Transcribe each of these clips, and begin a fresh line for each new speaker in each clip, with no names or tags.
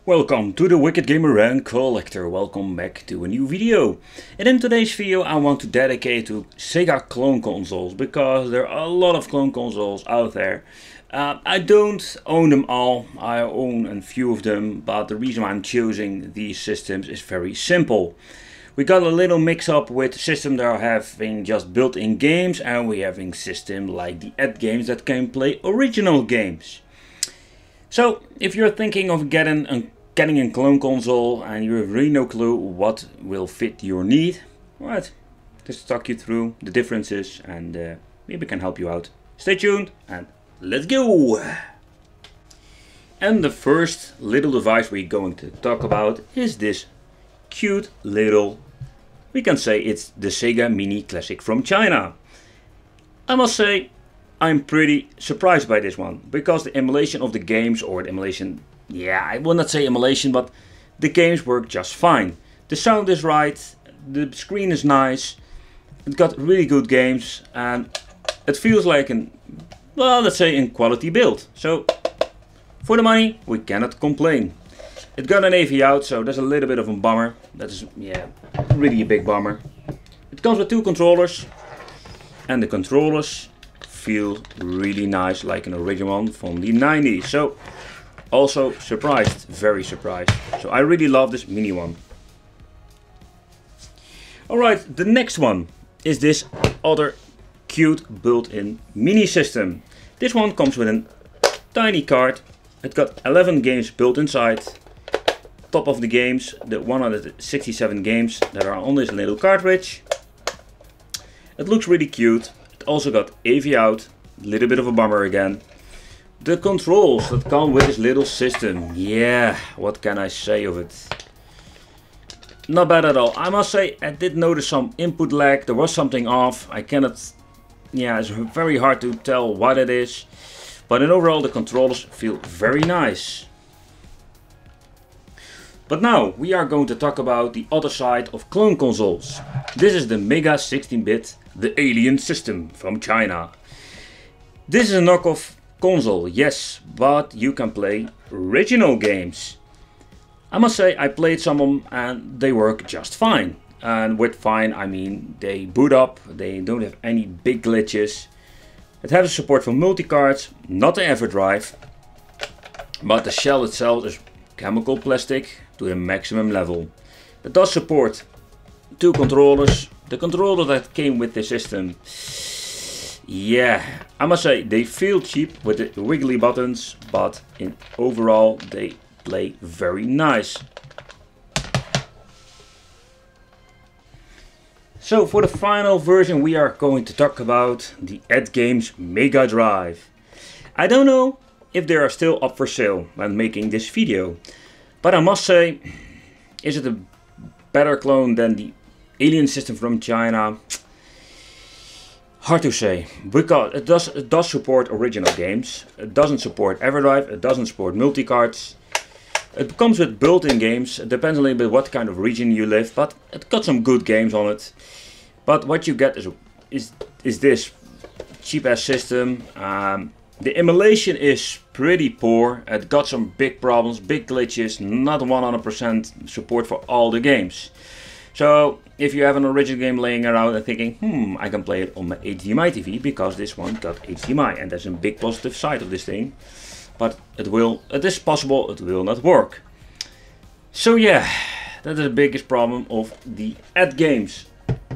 Welcome to the Wicked Gamer and Collector. Welcome back to a new video. And in today's video I want to dedicate to Sega clone consoles because there are a lot of clone consoles out there. I don't own them all, I own a few of them, but the reason why I'm choosing these systems is very simple. We got a little mix up with systems that are having just built-in games, and we having systems like the Ed games that can play original games. So if you're thinking of getting a clone console and you have really no clue what will fit your need, right, just talk you through the differences and maybe can help you out. Stay tuned and let's go! And the first little device we're going to talk about is this cute little, we can say it's the Sega Mini Classic from China. I must say I'm pretty surprised by this one, because the emulation of the games, or the emulation, yeah, I will not say emulation, but the games work just fine. The sound is right, the screen is nice, it got really good games, and it feels like well, let's say a quality build. So for the money, we cannot complain. It got an AV out, so there's a little bit of a bummer. That is, yeah, really a big bummer. It comes with two controllers, and the controllers feel really nice, like an original one from the 90s. So also surprised, very surprised. So I really love this mini one. Alright, the next one is this other cute built-in mini system. This one comes with a tiny card. It got 11 games built inside. Top of the games, the 167 games that are on this little cartridge. It looks really cute. Also got AV out, a little bit of a bummer again. The controls that come with this little system, yeah, what can I say of it? Not bad at all. I must say I did notice some input lag, there was something off. I cannot, yeah, it's very hard to tell what it is. But in overall the controllers feel very nice. But now we are going to talk about the other side of clone consoles. This is the Mega 16-bit, the Alien system from China. This is a knockoff console, yes, but you can play original games. I must say I played some of them and they work just fine. And with fine I mean they boot up, they don't have any big glitches. It has support for multi-cards, not the EverDrive, but the shell itself is chemical plastic to the maximum level. It does support two controllers. The controller that came with the system, yeah, I must say they feel cheap with the wiggly buttons, but in overall they play very nice. So for the final version we are going to talk about the Ed Games Mega Drive. I don't know if they are still up for sale when making this video, but I must say, is it a better clone than the Alien system from China? Hard to say, because it does support original games. It doesn't support EverDrive, it doesn't support multi-cards. It comes with built-in games. It depends a little bit what kind of region you live, but it got some good games on it. But what you get is this cheap ass system. The emulation is pretty poor. It got some big problems, big glitches, not 100% support for all the games. So if you have an original game laying around and thinking, I can play it on my HDMI TV, because this one got HDMI, and that's a big positive side of this thing. But it is possible it will not work. So yeah, that is the biggest problem of the Ed games.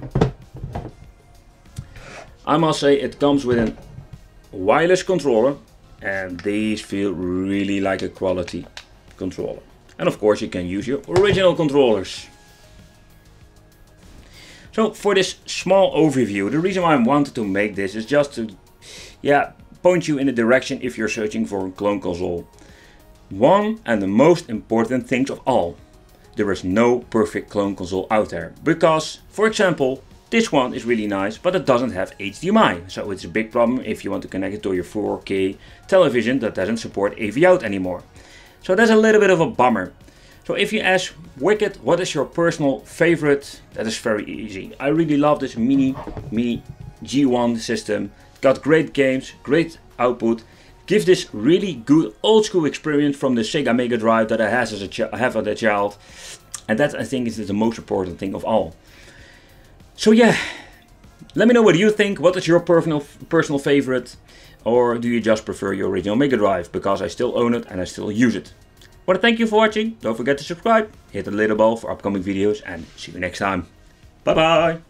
I must say it comes with a wireless controller, and these feel really like a quality controller. And of course you can use your original controllers. So for this small overview, the reason why I wanted to make this is just to, yeah, point you in a direction if you're searching for a clone console. One and the most important things of all, there is no perfect clone console out there, because, for example, this one is really nice, but it doesn't have HDMI, so it's a big problem if you want to connect it to your 4K television that doesn't support AV out anymore. So that's a little bit of a bummer. So if you ask Wicked, what is your personal favorite? That is very easy. I really love this mini G1 system. Got great games, great output. gives this really good old school experience from the Sega Mega Drive that I have as a child. And that, I think, is the most important thing of all. So yeah, let me know what you think. What is your personal favorite? Or do you just prefer your original Mega Drive? Because I still own it and I still use it. I want to thank you for watching. Don't forget to subscribe. Hit the little bell for upcoming videos. And see you next time. Bye bye.